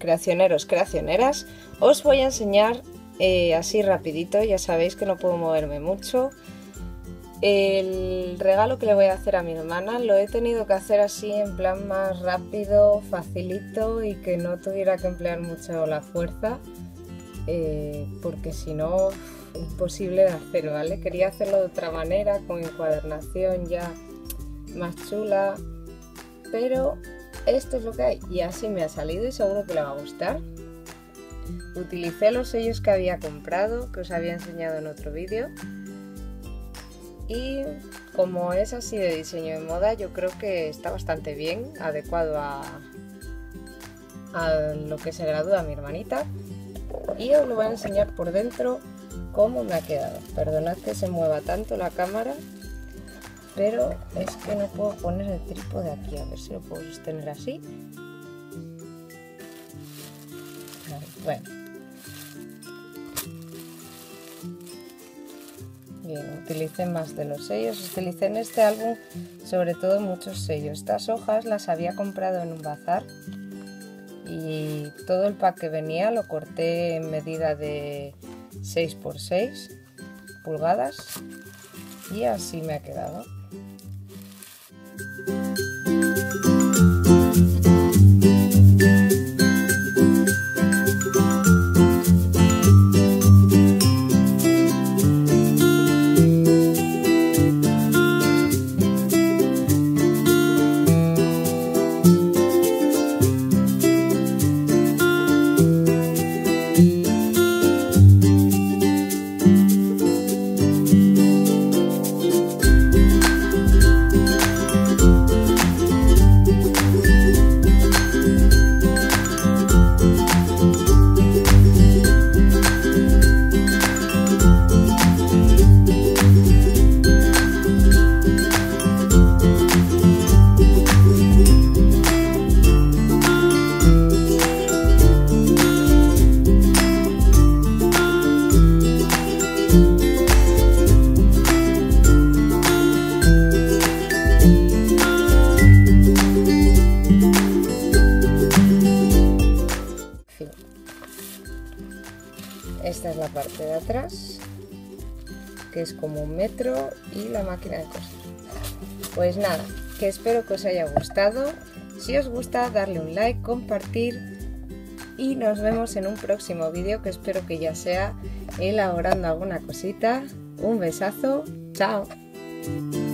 creacioneros, creacioneras, os voy a enseñar así rapidito, ya sabéis que no puedo moverme mucho. El regalo que le voy a hacer a mi hermana lo he tenido que hacer así en plan más rápido, facilito y que no tuviera que emplear mucho la fuerza, porque si no, imposible de hacer, ¿vale? Quería hacerlo de otra manera, con encuadernación ya más chula, pero esto es lo que hay y así me ha salido y seguro que le va a gustar. Utilicé los sellos que había comprado, que os había enseñado en otro vídeo. Y como es así de diseño de moda, yo creo que está bastante bien, adecuado a lo que se gradúa mi hermanita. Y os lo voy a enseñar por dentro cómo me ha quedado. Perdonad que se mueva tanto la cámara, pero es que no puedo poner el trípode aquí. A ver si lo puedo sostener así. Bueno. Bien, utilicé más de los sellos, utilicé en este álbum sobre todo muchos sellos. Estas hojas las había comprado en un bazar y todo el pack que venía lo corté en medida de 6 por 6 pulgadas y así me ha quedado. Esta es la parte de atrás, que es como 1 metro, y la máquina de coser. Pues nada, que espero que os haya gustado. Si os gusta, darle un like, compartir y nos vemos en un próximo vídeo, que espero que ya sea elaborando alguna cosita. Un besazo, chao.